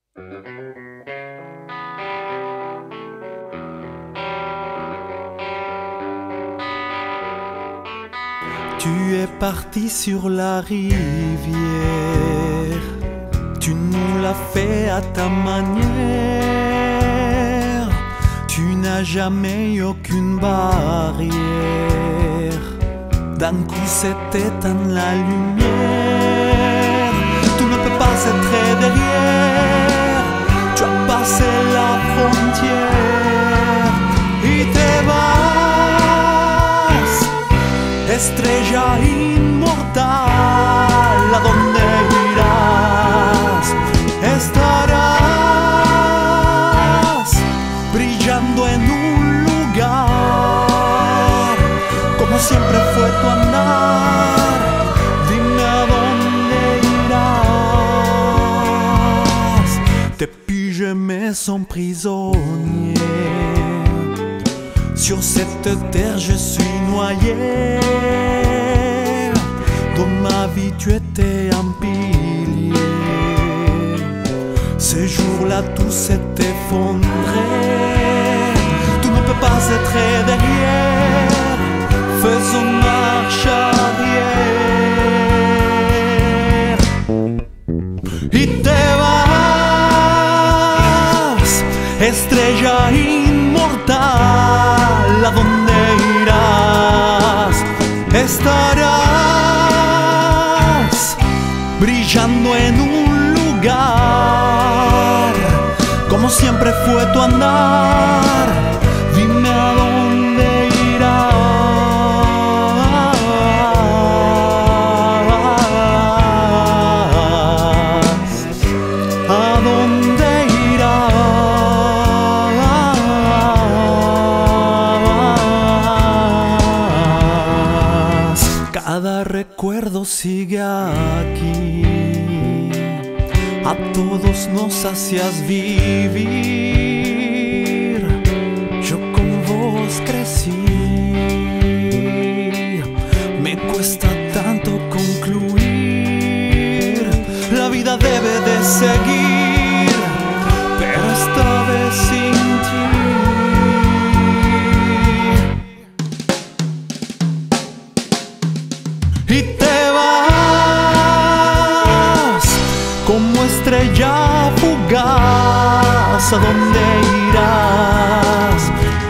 Tu es parti sur la rivière, tu nous l'as fait à ta manière. Tu n'as jamais eu aucune barrière. D'un coup s'éteint la lumière. Tu ne peux pas être derrière. Tu as passé la frontière y te vas, estrella inmortal. ¿A dónde irás? Estarás brillando en un lugar, como siempre fue tu andar. Dime a dónde irás. Depuis je me sens prisonnier. Sur cette terre je suis noyé. Dans ma vie tu étais un pilier. Ce jour-là tout s'est effondré. Tu ne peux pas être derrière. Faisons marche arrière. Y te vas, estrella inmortal. ¿A dónde irás? Estarás brillando en un lugar, como siempre fue tu andar. Dime a dónde irás. ¿A dónde irás? Cada recuerdo sigue aquí. A todos nos hacías vivir. Yo con vos crecí. Me cuesta tanto concluir. La vida debe de seguir, pero esta vez sin ti. Y te vas como estrella fugaz. ¿A dónde irás?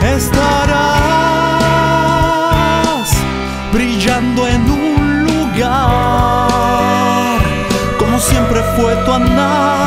Estarás brillando en un lugar, como siempre fue tu andar.